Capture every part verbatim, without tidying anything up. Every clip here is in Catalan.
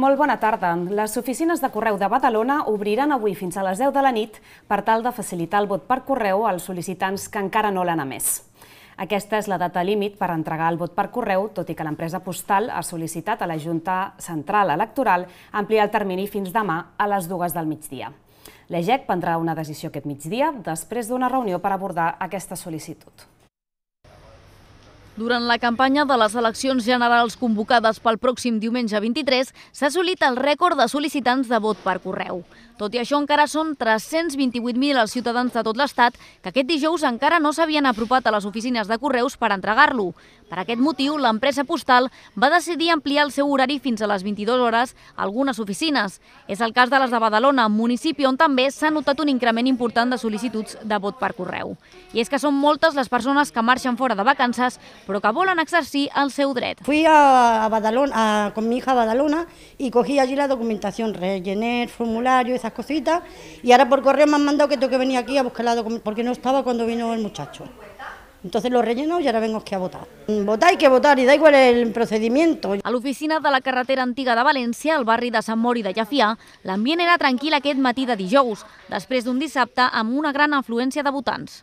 Molt bona tarda. Les oficines de correu de Badalona obriran avui fins a les deu de la nit per tal de facilitar el vot per correu als sol·licitants que encara no l'han emès. Aquesta és la data límit per entregar el vot per correu, tot i que l'empresa postal ha sol·licitat a la Junta Central Electoral ampliar el termini fins demà a les dues del migdia. L'E G E C prendrà una decisió aquest migdia després d'una reunió per abordar aquesta sol·licitud. Durant la campanya de les eleccions generals convocades pel pròxim diumenge vint-i-tres, s'ha assolit el rècord de sol·licitants de vot per correu. Tot i això, encara són tres-cents vint-i-vuit mil els ciutadans de tot l'Estat que aquest dijous encara no s'havien apropat a les oficines de correus per entregar-lo. Per aquest motiu, l'empresa postal va decidir ampliar el seu horari fins a les vint-i-dues hores a algunes oficines. És el cas de les de Badalona, municipi on també s'ha notat un increment important de sol·licituds de vot per correu. I és que són moltes les persones que marxen fora de vacances, però que volen exercir el seu dret. Fui a Badalona, a, con mi hija a Badalona y cogí allí la documentación, rellené el formulario, esas cositas, y ahora por correo me han mandado que tengo que venir aquí a buscar la documentación, porque no estaba cuando vino el muchacho. Entonces lo relleno y ahora vengo aquí a votar. Votar hay que votar y da igual el procedimiento. A l'oficina de la carretera antiga de València, al barri de Sant Mori de Llefià, l'ambient era tranquil aquest matí de dijous, després d'un dissabte amb una gran afluència de votants.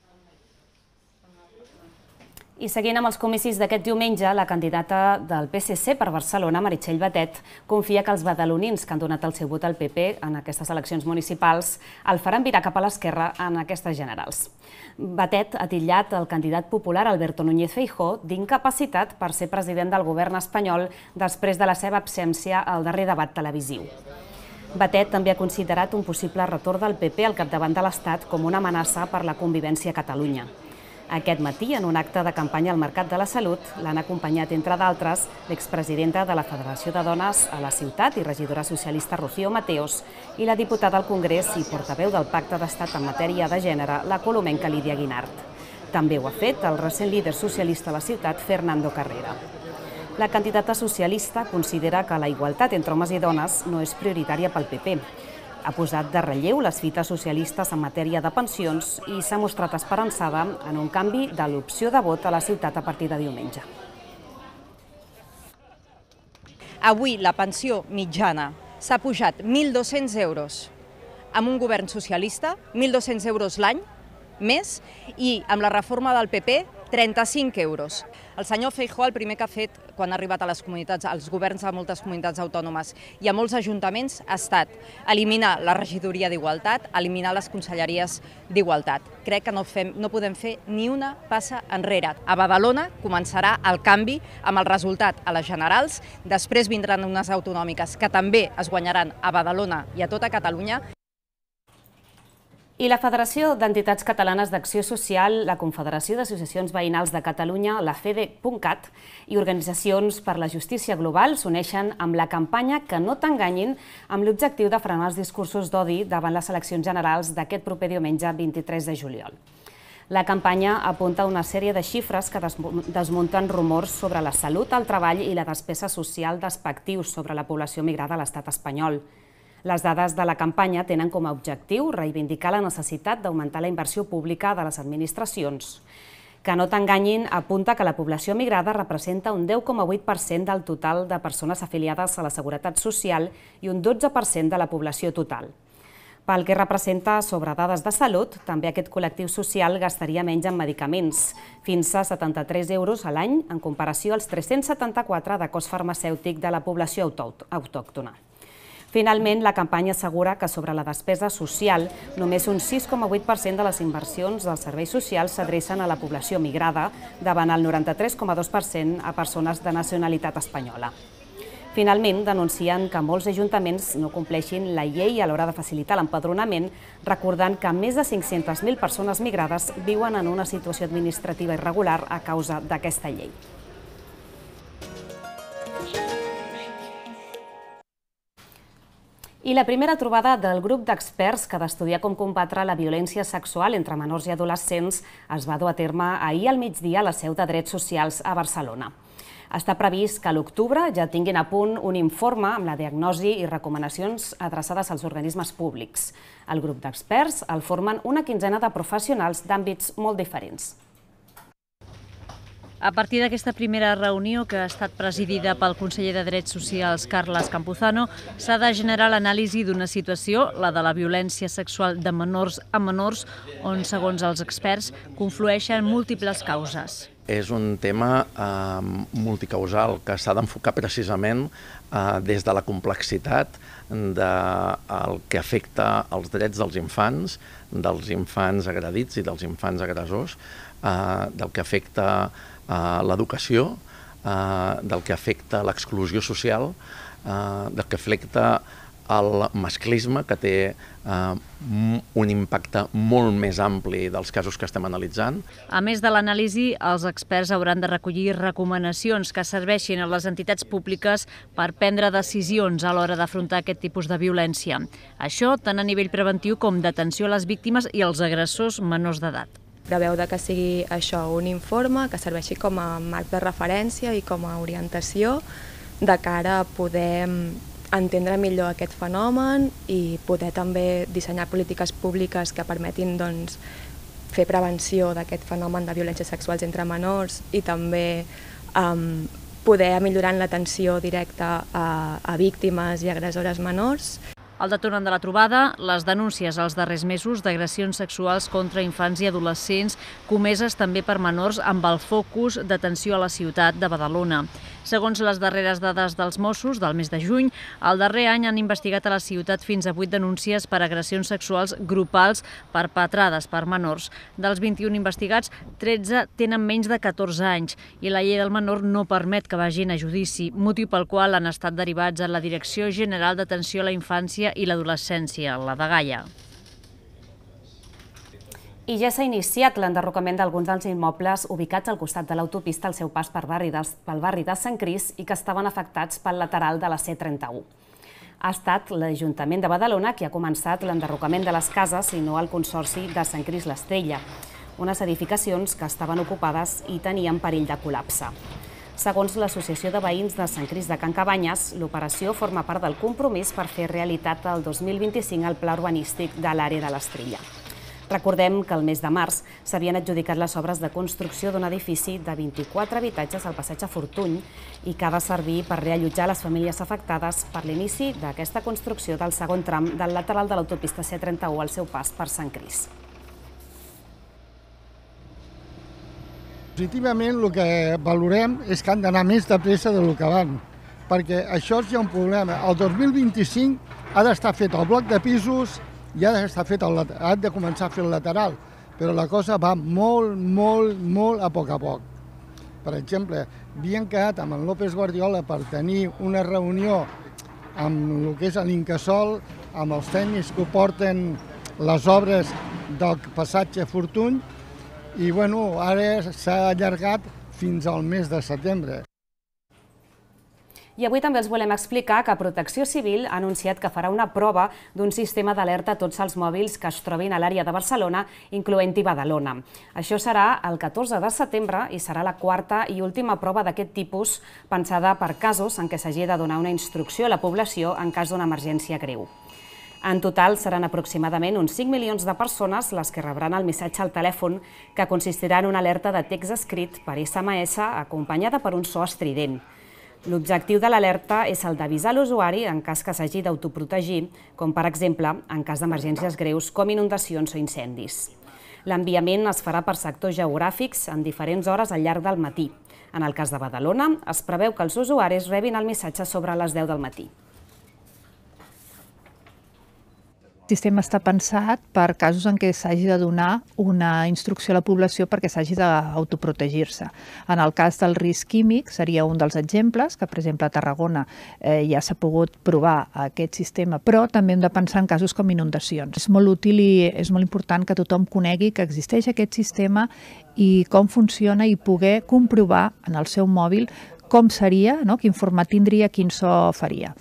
I seguint amb els comicis d'aquest diumenge, la candidata del P S C per Barcelona, Meritxell Batet, confia que els badalonins que han donat el seu vot al P P en aquestes eleccions municipals el faran virar cap a l'esquerra en aquestes generals. Batet ha titllat el candidat popular Alberto Núñez Feijóo d'incapacitat per ser president del govern espanyol després de la seva absència al darrer debat televisiu. Batet també ha considerat un possible retorn del P P al capdavant de l'Estat com una amenaça per la convivència a Catalunya. Aquest matí, en un acte de campanya al Mercat de la Salut, l'han acompanyat, entre d'altres, l'expresidenta de la Federació de Dones a la ciutat i regidora socialista Rocío Mateos i la diputada al Congrés i portaveu del Pacte d'Estat en matèria de gènere, la colomenca Lídia Guinart. També ho ha fet el recent líder socialista a la ciutat, Fernando Carrera. La candidata socialista considera que la igualtat entre homes i dones no és prioritària pel P P. Ha posat de relleu les fites socialistes en matèria de pensions i s'ha mostrat esperançada en un canvi de l'opció de vot a la ciutat a partir de diumenge. Avui la pensió mitjana s'ha pujat mil dos-cents euros amb un govern socialista, mil dos-cents euros l'any més, i amb la reforma del P P, trenta-cinc euros. El senyor Feijóo el primer que ha fet quan ha arribat a les comunitats, als governs de moltes comunitats autònomes i a molts ajuntaments ha estat eliminar la regidoria d'Igualtat, eliminar les conselleries d'Igualtat. Crec que no, fem, no podem fer ni una passa enrere. A Badalona començarà el canvi amb el resultat a les generals, després vindran unes autonòmiques que també es guanyaran a Badalona i a tota Catalunya. I la Federació d'Entitats Catalanes d'Acció Social, la Confederació d'Associacions Veïnals de Catalunya, la FEDE.cat, i organitzacions per la justícia global s'uneixen amb la campanya Que no t'enganyin, amb l'objectiu de frenar els discursos d'odi davant les eleccions generals d'aquest proper diumenge vint-i-tres de juliol. La campanya apunta una sèrie de xifres que desmunten rumors sobre la salut, el treball i la despesa social despectius sobre la població migrada a l'estat espanyol. Les dades de la campanya tenen com a objectiu reivindicar la necessitat d'augmentar la inversió pública de les administracions. Que no t'enganyin apunta que la població migrada representa un deu coma vuit per cent del total de persones afiliades a la Seguretat Social i un dotze per cent de la població total. Pel que representa sobre dades de salut, també aquest col·lectiu social gastaria menys en medicaments, fins a setanta-tres euros a l'any, en comparació als tres-cents setanta-quatre de cost farmacèutic de la població autòctona. Finalment, la campanya assegura que sobre la despesa social només un sis coma vuit per cent de les inversions dels serveis socials s'adrecen a la població migrada, davant el noranta-tres coma dos per cent a persones de nacionalitat espanyola. Finalment, denuncien que molts ajuntaments no compleixin la llei a l'hora de facilitar l'empadronament, recordant que més de cinc-centes mil persones migrades viuen en una situació administrativa irregular a causa d'aquesta llei. I la primera trobada del grup d'experts que ha d'estudiar com combatre la violència sexual entre menors i adolescents es va dur a terme ahir al migdia a la seu de Drets Socials a Barcelona. Està previst que a l'octubre ja tinguin a punt un informe amb la diagnosi i recomanacions adreçades als organismes públics. El grup d'experts el formen una quinzena de professionals d'àmbits molt diferents. A partir d'aquesta primera reunió, que ha estat presidida pel conseller de Drets Socials, Carles Campuzano, s'ha de generar l'anàlisi d'una situació, la de la violència sexual de menors a menors, on, segons els experts, conflueixen múltiples causes. És un tema eh, multicausal que s'ha d'enfocar precisament eh, des de la complexitat del que afecta els drets dels infants, dels infants agredits i dels infants agressors, eh, del que afecta eh, l'educació, eh, del que afecta l'exclusió social, eh, del que afecta el masclisme, que té eh, un impacte molt més ampli dels casos que estem analitzant. A més de l'anàlisi, els experts hauran de recollir recomanacions que serveixin a les entitats públiques per prendre decisions a l'hora d'afrontar aquest tipus de violència. Això tant a nivell preventiu com d'atenció a les víctimes i als agressors menors d'edat. Preveu que sigui això un informe que serveixi com a marc de referència i com a orientació de cara a poder entendre millor aquest fenomen i poder també dissenyar polítiques públiques que permetin doncs, fer prevenció d'aquest fenomen de violències sexuals entre menors i també um, poder millorar l'atenció directa a, a víctimes i agressores menors. El detonant de la trobada, les denúncies als darrers mesos d'agressions sexuals contra infants i adolescents comeses també per menors amb el focus d'atenció a la ciutat de Badalona. Segons les darreres dades dels Mossos del mes de juny, el darrer any han investigat a la ciutat fins a vuit denúncies per agressions sexuals grupals perpetrades per menors. Dels vint-i-un investigats, tretze tenen menys de catorze anys i la llei del menor no permet que vagin a judici, motiu pel qual han estat derivats a la Direcció General d'Atenció a la Infància i l'Adolescència, la dgaia. I ja s'ha iniciat l'enderrocament d'alguns dels immobles ubicats al costat de l'autopista al seu pas pel barri de Sant Crist i que estaven afectats pel lateral de la C trenta-u. Ha estat l'Ajuntament de Badalona qui ha començat l'enderrocament de les cases i no el Consorci de Sant Crist l'Estrella, unes edificacions que estaven ocupades i tenien perill de col·lapse. Segons l'Associació de Veïns de Sant Crist de Can Cabanyes, l'operació forma part del compromís per fer realitat el dos mil vint-i-cinc el pla urbanístic de l'àrea de l'Estrella. Recordem que el mes de març s'havien adjudicat les obres de construcció d'un edifici de vint-i-quatre habitatges al passeig Fortuny i que ha de servir per reallotjar les famílies afectades per l'inici d'aquesta construcció del segon tram del lateral de l'autopista C trenta-u al seu pas per Sant Crist. Positivament el que valorem és que han d'anar més de pressa del que van, perquè això és ja un problema. El dos mil vint-i-cinc ha d'estar fet el bloc de pisos i ha d'estar fet el, ha de començar a fer el lateral, però la cosa va molt, molt, molt a poc a poc. Per exemple, havíem quedat amb en López Guardiola per tenir una reunió amb el que és l'Incasòl, amb els tècnics que porten les obres del passatge Fortuny, i bueno, ara s'ha allargat fins al mes de setembre. I avui també els volem explicar que Protecció Civil ha anunciat que farà una prova d'un sistema d'alerta a tots els mòbils que es trobin a l'àrea de Barcelona, incloent-hi Badalona. Això serà el catorze de setembre i serà la quarta i última prova d'aquest tipus pensada per casos en què s'hagi de donar una instrucció a la població en cas d'una emergència greu. En total seran aproximadament uns cinc milions de persones les que rebran el missatge al telèfon, que consistirà en una alerta de text escrit per essa ema essa acompanyada per un so estrident. L'objectiu de l'alerta és el d'avisar l'usuari en cas que s'hagi d'autoprotegir, com per exemple en cas d'emergències greus com inundacions o incendis. L'enviament es farà per sectors geogràfics en diferents hores al llarg del matí. En el cas de Badalona, es preveu que els usuaris rebin el missatge sobre les deu del matí. El sistema està pensat per casos en què s'hagi de donar una instrucció a la població perquè s'hagi d'autoprotegir-se. En el cas del risc químic seria un dels exemples, que per exemple a Tarragona eh, ja s'ha pogut provar aquest sistema, però també hem de pensar en casos com inundacions. És molt útil i és molt important que tothom conegui que existeix aquest sistema i com funciona i poder comprovar en el seu mòbil com seria, no? Quin format tindria, quin so faria.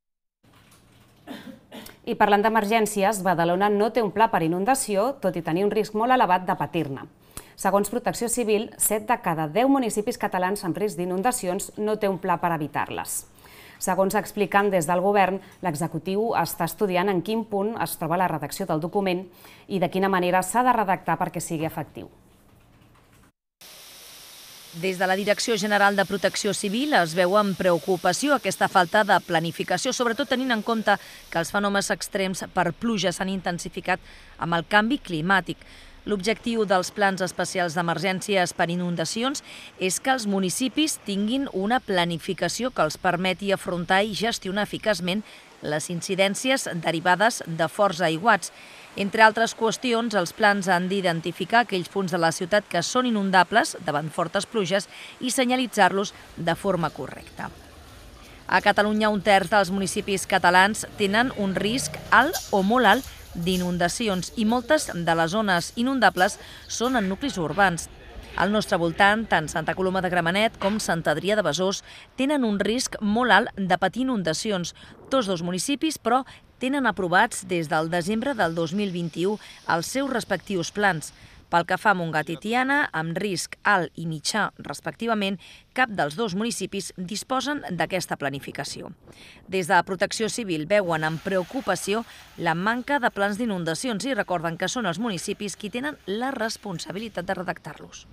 I parlant d'emergències, Badalona no té un pla per inundació, tot i tenir un risc molt elevat de patir-ne. Segons Protecció Civil, set de cada deu municipis catalans amb risc d'inundacions no té un pla per evitar-les. Segons expliquen des del govern, l'executiu està estudiant en quin punt es troba la redacció del document i de quina manera s'ha de redactar perquè sigui efectiu. Des de la Direcció General de Protecció Civil es veu amb preocupació aquesta falta de planificació, sobretot tenint en compte que els fenòmens extrems per pluja s'han intensificat amb el canvi climàtic. L'objectiu dels plans especials d'emergències per inundacions és que els municipis tinguin una planificació que els permeti afrontar i gestionar eficaçment les incidències derivades de forts aiguats. Entre altres qüestions, els plans han d'identificar aquells punts de la ciutat que són inundables davant fortes pluges i senyalitzar-los de forma correcta. A Catalunya, un terç dels municipis catalans tenen un risc alt o molt alt d'inundacions i moltes de les zones inundables són en nuclis urbans. Al nostre voltant, tant Santa Coloma de Gramenet com Sant Adrià de Besòs tenen un risc molt alt de patir inundacions. Tots dos municipis, però, tenen aprovats des del desembre del dos mil vint-i-u els seus respectius plans. Pel que fa a Montgat i Tiana, amb risc alt i mitjà respectivament, cap dels dos municipis disposen d'aquesta planificació. Des de Protecció Civil veuen amb preocupació la manca de plans d'inundacions i recorden que són els municipis qui tenen la responsabilitat de redactar-los.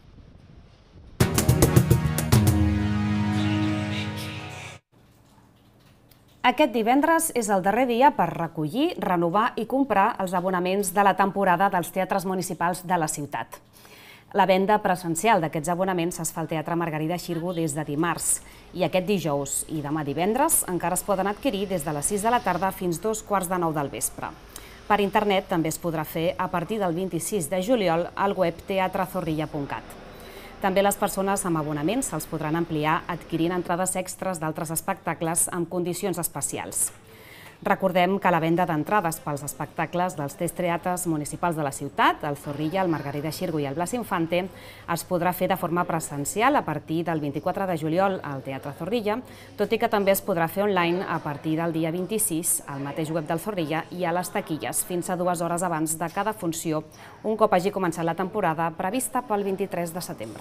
Aquest divendres és el darrer dia per recollir, renovar i comprar els abonaments de la temporada dels teatres municipals de la ciutat. La venda presencial d'aquests abonaments es fa al Teatre Margarida Xirgu des de dimarts i aquest dijous i demà divendres encara es poden adquirir des de les sis de la tarda fins dos quarts de nou del vespre. Per internet també es podrà fer a partir del vint-i-sis de juliol al web teatre zorrilla punt cat. També les persones amb abonaments se'ls podran ampliar adquirint entrades extres d'altres espectacles amb condicions especials. Recordem que la venda d'entrades pels espectacles dels tres teatres municipals de la ciutat, el Zorrilla, el Margarida Xirgu i el Blas Infante, es podrà fer de forma presencial a partir del vint-i-quatre de juliol al Teatre Zorrilla, tot i que també es podrà fer online a partir del dia vint-i-sis al mateix web del Zorrilla i a les taquilles fins a dues hores abans de cada funció, un cop hagi començat la temporada prevista pel vint-i-tres de setembre.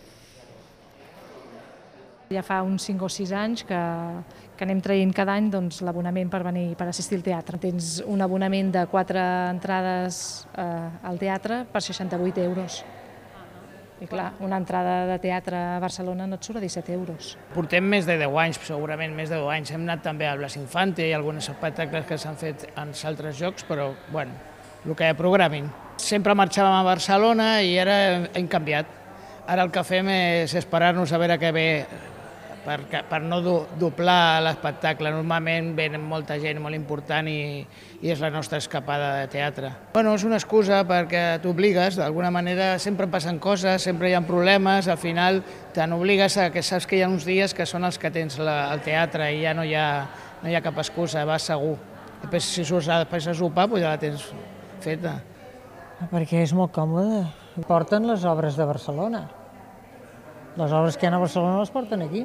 Ja fa uns cinc o sis anys que, que anem traient cada any doncs, l'abonament per venir per assistir al teatre. Tens un abonament de quatre entrades eh, al teatre per seixanta-vuit euros. I clar, una entrada de teatre a Barcelona no et surt a disset euros. Portem més de deu anys, segurament més de deu anys. Hem anat també a Blas Infante i alguns espectacles que s'han fet en altres llocs, però bueno, el que programin. Sempre marxàvem a Barcelona i ara hem canviat. Ara el que fem és esperar-nos a veure què ve, per, per no do, doblar l'espectacle. Normalment venen molta gent molt important i, i és la nostra escapada de teatre. Bueno, és una excusa perquè t'obligues, d'alguna manera sempre passen coses, sempre hi ha problemes, al final te n'obligues a que saps que hi ha uns dies que són els que tens la, el teatre i ja no hi ha, no hi ha cap excusa, vas segur. Després si surts després a sopar doncs ja la tens feta. Perquè és molt còmode. Porten les obres de Barcelona. Les obres que hi ha a Barcelona les porten aquí.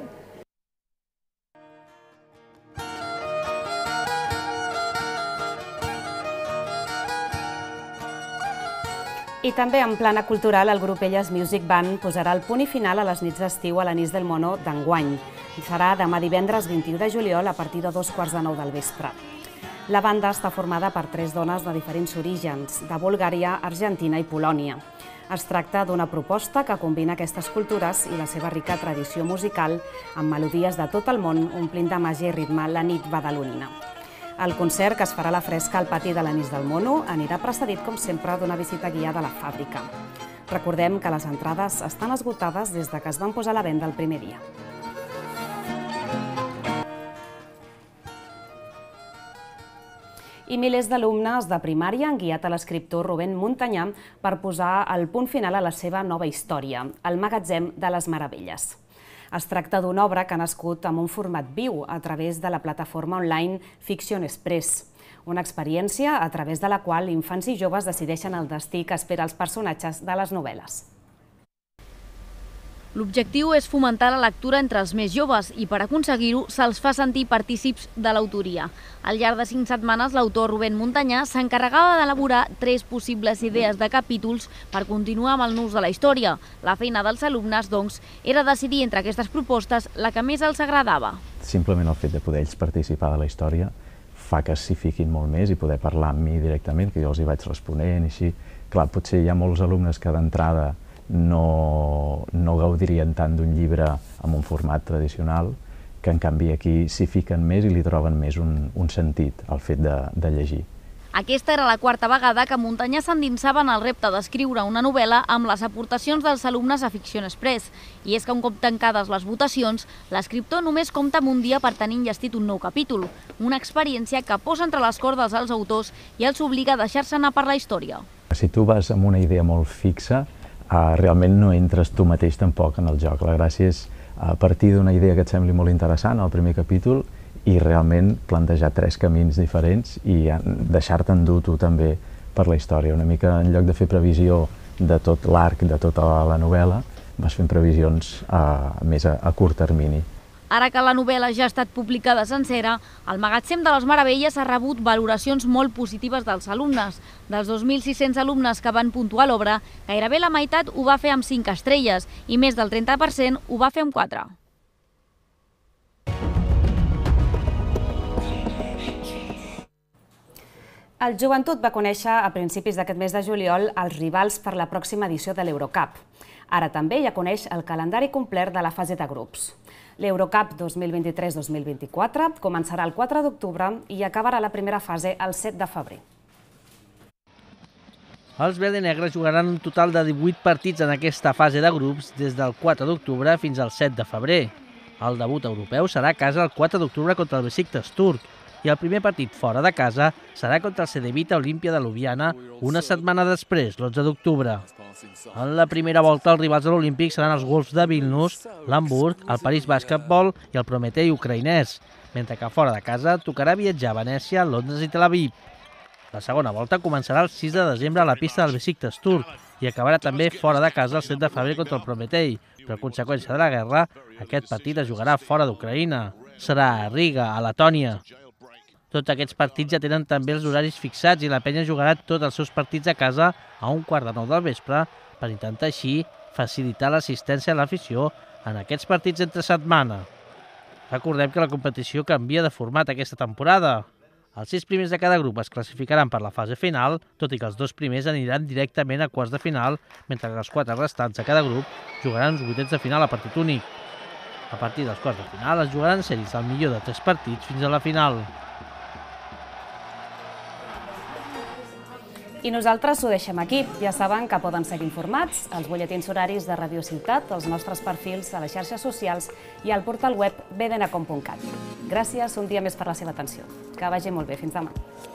I també en plana cultural, el grup Elles Music Band posarà el punt i final a les nits d'estiu a l'Anís del Mono d'enguany. Serà demà divendres vint-i-u de juliol a partir de dos quarts de nou del vespre. La banda està formada per tres dones de diferents orígens, de Bulgària, Argentina i Polònia. Es tracta d'una proposta que combina aquestes cultures i la seva rica tradició musical amb melodies de tot el món, omplint de màgia i ritme la nit badalonina. El concert, que es farà a la fresca al pati de l'Anís del Mono, anirà precedit, com sempre, d'una visita guiada a la fàbrica. Recordem que les entrades estan esgotades des que es van posar a la venda el primer dia. I milers d'alumnes de primària han guiat a l'escriptor Rubén Montanyà per posar el punt final a la seva nova història, El magatzem de les meravelles. Es tracta d'una obra que ha nascut amb un format viu a través de la plataforma online Fiction Express, una experiència a través de la qual infants i joves decideixen el destí que espera els personatges de les novel·les. L'objectiu és fomentar la lectura entre els més joves i per aconseguir-ho se'ls fa sentir partícips de l'autoria. Al llarg de cinc setmanes, l'autor Rubén Montanyà s'encarregava d'elaborar tres possibles idees de capítols per continuar amb el nus de la història. La feina dels alumnes, doncs, era decidir entre aquestes propostes la que més els agradava. Simplement el fet de poder ells participar de la història fa que s'hi fiquin molt més i poder parlar amb mi directament, que jo els hi vaig responent i així. Clar, potser hi ha molts alumnes que d'entrada no, no gaudirien tant d'un llibre amb un format tradicional, que en canvi aquí s'hi fiquen més i li troben més un, un sentit al fet de, de llegir. Aquesta era la quarta vegada que Muntanyà s'endinsava en el repte d'escriure una novel·la amb les aportacions dels alumnes a Fiction Express. I és que un cop tancades les votacions, l'escriptor només compta amb un dia per tenir enllestit un nou capítol, una experiència que posa entre les cordes als autors i els obliga a deixar-se anar per la història. Si tu vas amb una idea molt fixa, eh, realment no entres tu mateix tampoc en el joc. La gràcia és a partir d'una idea que et sembli molt interessant, al primer capítol, i realment plantejar tres camins diferents i deixar-te endur tu també per la història. Una mica, en lloc de fer previsió de tot l'arc, de tota la novel·la, vas fent previsions a, més a, a curt termini. Ara que la novel·la ja ha estat publicada sencera, el Magatzem de les Meravelles ha rebut valoracions molt positives dels alumnes. Dels dos mil sis-cents alumnes que van puntuar l'obra, gairebé la meitat ho va fer amb cinc estrelles i més del trenta per cent ho va fer amb quatre. El Joventut va conèixer a principis d'aquest mes de juliol els rivals per la pròxima edició de l'Eurocup. Ara també ja coneix el calendari complet de la fase de grups. L'Eurocup dos mil vint-i-tres dos mil vint-i-quatre començarà el quatre d'octubre i acabarà la primera fase el set de febrer. Els verd i negre jugaran un total de divuit partits en aquesta fase de grups des del quatre d'octubre fins al set de febrer. El debut europeu serà a casa el quatre d'octubre contra el Besiktas turc i el primer partit fora de casa serà contra el Cedevita Olímpia de Ljubljana una setmana després, l'onze d'octubre. En la primera volta, els rivals de l'Olímpic seran els Wolves de Vilnius, l'Hamburg, el París Basketball i el Prometei ucraïnès, mentre que fora de casa tocarà viatjar a Venècia, Londres i Tel Aviv. La segona volta començarà el sis de desembre a la pista del Besiktas turc i acabarà també fora de casa el set de febrer contra el Prometei, però a conseqüència de la guerra, aquest partit es jugarà fora d'Ucraïna. Serà a Riga, a Letònia. Tots aquests partits ja tenen també els horaris fixats i la penya jugarà tots els seus partits a casa a un quart de nou del vespre per intentar així facilitar l'assistència a l'afició en aquests partits entre setmana. Recordem que la competició canvia de format aquesta temporada. Els sis primers de cada grup es classificaran per la fase final, tot i que els dos primers aniran directament a quarts de final, mentre que els quatre restants de cada grup jugaran els vuitens de final a partit únic. A partir dels quarts de final es jugaran sèries del millor de tres partits fins a la final. I nosaltres ho deixem aquí. Ja saben que poden seguir informats als butlletins horaris de Ràdio Ciutat, als nostres perfils a les xarxes socials i al portal web b d n com punt cat. Gràcies un dia més per la seva atenció. Que vagi molt bé. Fins demà.